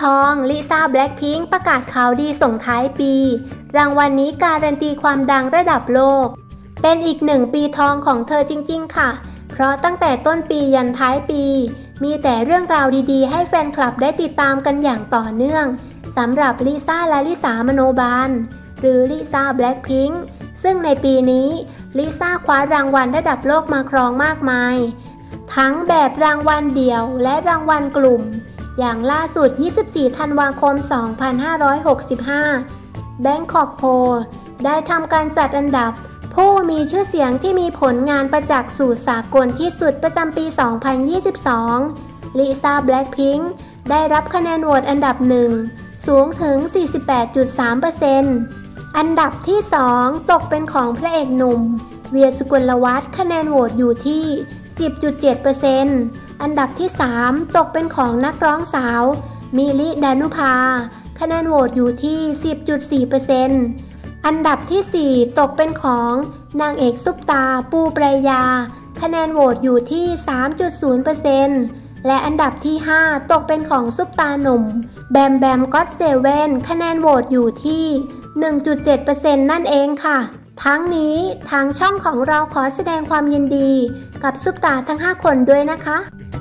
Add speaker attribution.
Speaker 1: องลิซ่าแบล็คพิงค์ประกาศข่าวดีส่งท้ายปีรางวัลนี้การันตีความดังระดับโลกเป็นอีก1 ปีทองของเธอจริงๆค่ะเพราะตั้งแต่ต้นปียันท้ายปีมีแต่เรื่องราวดีๆให้แฟนคลับได้ติดตามกันอย่างต่อเนื่องสำหรับลิซ่าและลิสามโนบาลหรือลิซ่าแบล็คพิงค์ซึ่งในปีนี้ลิซ่าคว้ารางวัลระดับโลกมาครองมากมายทั้งแบบรางวัลเดี่ยวและรางวัลกลุ่มอย่างล่าสุด24 ธันวาคม 2565 Bangkok Poll ได้ทำการจัดอันดับผู้มีชื่อเสียงที่มีผลงานประจักษ์สู่สากลที่สุดประจำปี 2022 ลิซ่าแบล็คพิงค์ได้รับคะแนนโหวตอันดับ1สูงถึง 48.3%อันดับที่ 2 ตกเป็นของพระเอกหนุ่มเวียร์ สุกลวัฒน์คะแนนโหวตอยู่ที่ 10.7%อันดับที่ 3 ตกเป็นของนักร้องสาวมิลิ ดานุภาคะแนนโหวตอยู่ที่ 10.4%อันดับที่ 4 ตกเป็นของนางเอกซุปตาปูปรายาคะแนนโหวตอยู่ที่ 3.0%และอันดับที่ 5 ตกเป็นของซุปตาหนุ่มแบมแบมก็อตเซเว่นคะแนนโหวตอยู่ที่ 1.7% นั่นเองค่ะทั้งนี้ทางช่องของเราขอแสดงความยินดีกับซุปตาทั้ง5 คนด้วยนะคะ